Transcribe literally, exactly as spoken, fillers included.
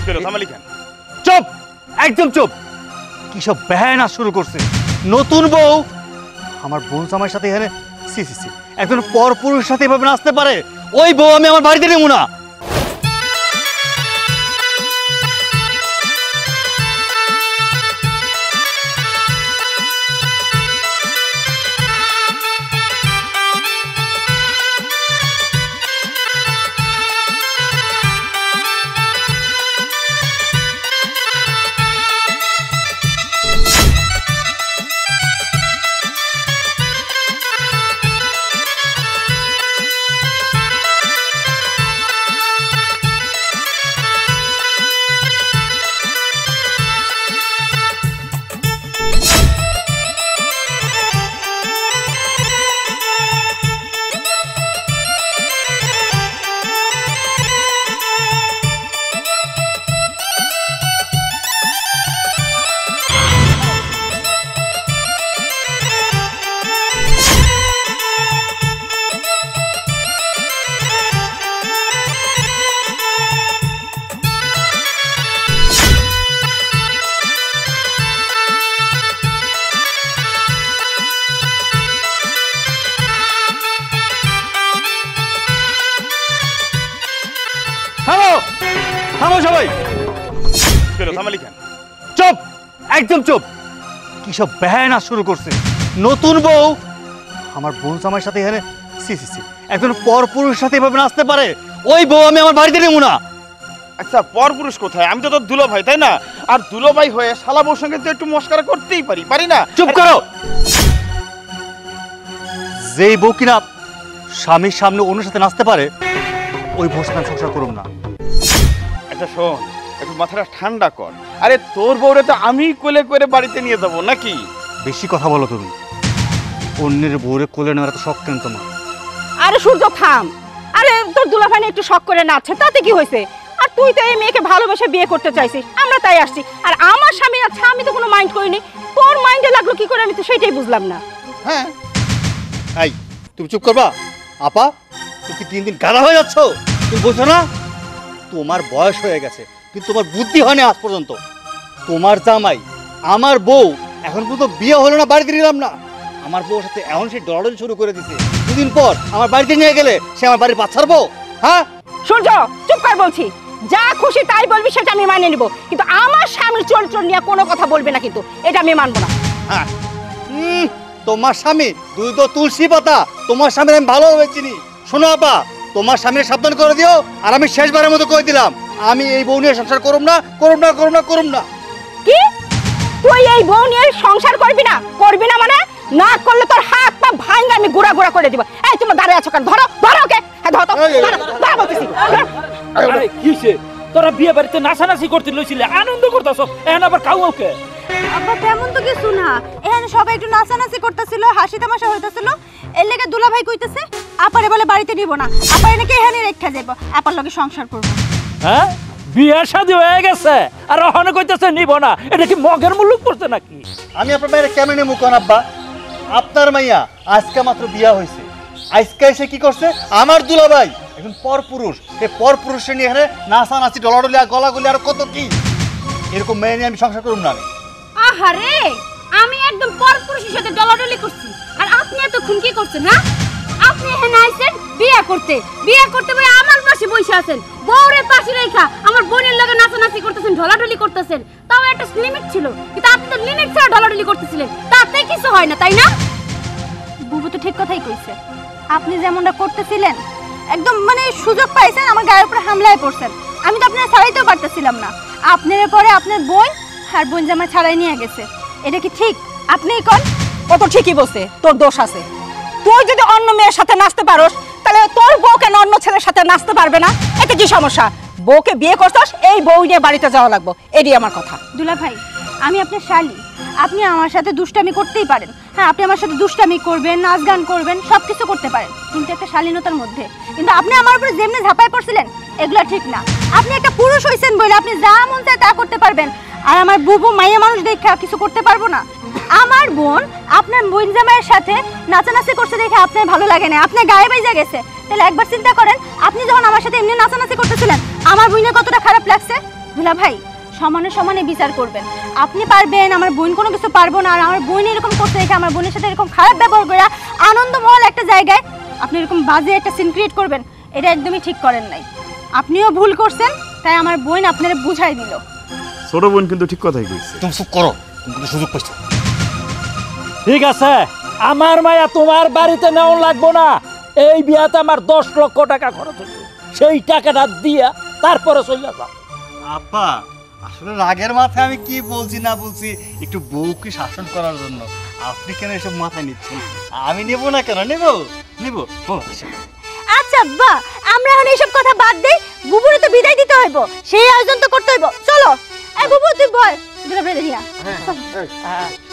চুপ, একদম চুপ। কি সব বেহায়া শুরু করছে? নতুন বউ আমার বোন জামাইয়ের সাথে এখানে সি সি সি একজন পরপুরুষের সাথে এভাবে নাচতে পারে? ওই বউ আমি আমার বাড়িতে নেব না। চুপ, একদম চুপ। কি সব বেহায়া শুরু করছে? নতুন বউ আমার বোন জামাইয়ের সাথে এখানে সি সি সি একজন পরপুরুষের সাথে এভাবে নাচতে পারে? ওই বউ আমি আমার বাড়িতে নেব না। আচ্ছা, পরপুরুষ কোথায়? আমি তো তোর দুলো ভাই, তাই না? আর দুলো ভাই হয়ে শালা বউর সঙ্গে তো একটু মস্করা করতেই পারি, পারি না? চুপ করো। যেই বউ কিনা স্বামীর সামনে অন্যের সাথে নাচতে পারে ওই বউর সাথে আমি সংসার করব না। আচ্ছা শোন, একটু মাথাটা ঠান্ডা কর। আরে তোর বউরে তো আমি কোলে করে বাড়িতে নিয়ে যাবো নাকি? বেশি কথা বলো তুমি। অন্যের বউরে কোলে নেওয়ার তো শখ কেন তোমার? আরে সূর্য থাম। আরে তোর দুলাভাই একটু শখ করে নাচছে, তাতে কি হয়েছে? আর তুই তো এই মেয়েকে ভালোবেসে বিয়ে করতে চাইছিস, আমরা তাই আসছি। আর আমার স্বামী আছে, আমি তো কোনো মাইন্ড করিনি। তোর মাইন্ডে লাগলো কি করে আমি তো সেটাই বুঝলাম না। হ্যাঁ, এই তুমি চুপ করবা? আপা, তুমি কি দিন দিন গাধা হয়ে যাচ্ছ? তুমি বোঝো না তোমার বয়স হয়ে গেছে, কিন্তু তোমার বুদ্ধি হয়নি আজ পর্যন্ত। তোমার জামাই আমার বউ এখন পর্যন্ত বিয়ে হলো না, বাড়িতে নিলাম না। আমার বউর সাথে এমন সে ডলাডলি শুরু করে দিছে, দুদিন পর আমার বাড়িতে নিয়ে গেলে সে আমার বাড়ির বাচ্চার বউ? হ্যাঁ সূর্য চুপ কর বলছি। যা খুশি তাই বলবি, সেটা আমি মানে নিব, কিন্তু আমার স্বামীর চরিত্র নিয়ে কোনো কথা বলবি না, কিন্তু এটা আমি মানবো না। হ্যাঁ, তোমার স্বামী দুই তো তুলসী পাতা, তোমার স্বামীর আমি ভালোভাবে চিনি। শোনো আপা, তোমার স্বামীর সাবধান করে দিও। আর আমি শেষবারের মতো কই দিলাম, আমি এই বউ নিয়ে সংসার করুম না, করুম না, করুম না, করুম না। কি তুই এই বউ নিয়ে সংসার করবি না? করবি না মানে? না করলে তোর হাত পা ভাঙা আমি গুড়া গুড়া করে দিব। এই তুমি দাঁড়িয়ে আছো কেন? ধরো ধরো ওকে। হ্যাঁ ধরো, ধরো বলতেছি। আরে কিসে তোরা বিয়ে বাড়িতে নাচানাচি করতে লইছিলে, আনন্দ করতেছ, এখন আবার খাও ওকে? আব্বা তেমন তো কিছু না, এখানে সবাই একটু নাচানাচি করতেছিল, হাসি তামাশা হইতেছিল। এর লেগে দুলা ভাই কইতেছে আপারে বলে বাড়িতে নিব না, আপারে নাকি এখানে রেখে যাইব, আপার লগে সংসার করব। হ্যাঁ, বিয়ে শাদী হয়ে গেছে আর ওখানে কইতেছে নিব না? এটা কি মগের মুলুক করছে নাকি? আমি আপনার বাইরে কেমনে মুখন আব্বা? আপনার মাইয়া আজকে মাত্র বিয়া হয়েছে, আজকে এসে কি করছে? আমার দুলাভাই এখন পরপুরুষ, এই পরপুরুষের নিয়ে এখানে নাচানাচি, ডলাডলি, গলাগলি আর কত কি। এরকম মেয়ে নিয়ে আমি সংসার করুম না। আমি আহারে, আমি একদম পরপুরুষের সাথে ডলাডলি করছি, আর আপনি এতক্ষণ কি করছেন? হ্যাঁ, আপনি এখানে আইছেন বিয়ে করতে, বিয়ে করতে ভাই আমার পাশে বসে আছেন, বউরের পাশে রেখা আমার বোনের লগে নাচানাচি করতেছেন, ঢলাঢলি করতেছেন। তাও একটা লিমিট ছিল, কিন্তু আপনি তো লিমিট ছাড়া ঢলাঢলি করতেছিলেন, তাতে কিছু হয় না, তাই না? বুবু তো ঠিক কথাই কইছে, আপনি যেমনটা করতেছিলেন একদম মানে সুযোগ পাইছেন, আমার গায়ের উপরে হামলায় পড়ছেন। আমি তো আপনার ছাড়াইতেও পারতেছিলাম না, আপনার পরে আপনার বোন আর বোন জামা ছাড়াই নিয়ে গেছে। এটা কি ঠিক? আপনিই কোন। ও তো ঠিকই বলছে, তোর দোষ আছে। তুই যদি অন্য মেয়ের সাথে নাচতে পারোস, তাহলে তোর বউ কেন অন্য ছেলের সাথে নাচতে পারবে না? এতে কি সমস্যা? বউকে বিয়ে করছস, এই বউ নিয়ে বাড়িতে যাওয়া লাগবে, এটাই আমার কথা। দুলা ভাই, আমি আপনার শালি, আপনি আমার সাথে দুষ্টামি করতেই পারেন। হ্যাঁ, আপনি আমার সাথে দুষ্টামি করবেন, নাচ গান করবেন, সব কিছু করতে পারেন, কিন্তু একটা শালীনতার মধ্যে। কিন্তু আপনি আমার উপরে যেমনি ঝাঁপায় পড়ছিলেন, এগুলো ঠিক না। আপনি একটা পুরুষ হইছেন বলে আপনি যা মন চায় তা করতে পারবেন, আর আমার বুবু মাইয়া মানুষ দেখে কিছু করতে পারবো না। আমার বোন আপনার বোন জামাইয়ের সাথে নাচানাচি করছে দেখে আপনার ভালো লাগে না, আপনি গায়ে বাইজা গেছে। তাহলে একবার চিন্তা করেন, আপনি যখন আমার সাথে এমনি নাচানাচি করতেছিলেন, আমার বোনের কতটা খারাপ লাগছে। দুলা ভাই সমানে সমানে বিচার করবেন। আপনি পারবেন, আমার বোন কোনো কিছু পারবো না। আর আমার বোন এরকম করতে দেখে আমার বোনের সাথে এরকম খারাপ ব্যবহার করে আনন্দমহল একটা জায়গায় আপনি এরকম বাজে একটা সিন ক্রিয়েট করবেন, এটা একদমই ঠিক করেন নাই। আপনিও ভুল করছেন, তাই আমার বোন আপনারা বুঝাই দিল। ছোট বোন কিন্তু ঠিক কথাই কইছে। তুমি চুপ করো, তুমি কিন্তু সুযোগ পাইছো। ঠিক আছে, আমার মায়া তোমার বাড়িতে নেওয়া লাগবো না। এই বিয়াতে আমার দশ লক্ষ টাকা খরচ হচ্ছে, সেই টাকাটা দিয়া তারপরে চলে যাও। আপা আসলে রাগের মাথায় আমি কি বলছি না বলছি একটু বউকে শাসন করার জন্য। আপনি কেন এসব মাথায় নিচ্ছেন? আমি নেবো না কেন, নেবো নেবো। আচ্ছা বা আমরা এখন এইসব কথা বাদ দেই, বুবুরে তো বিদায় দিতে হইব, সেই আয়োজন তো করতে হইব। চলো এই বুবু তুই বল দুলা ভাই দিয়া। হ্যাঁ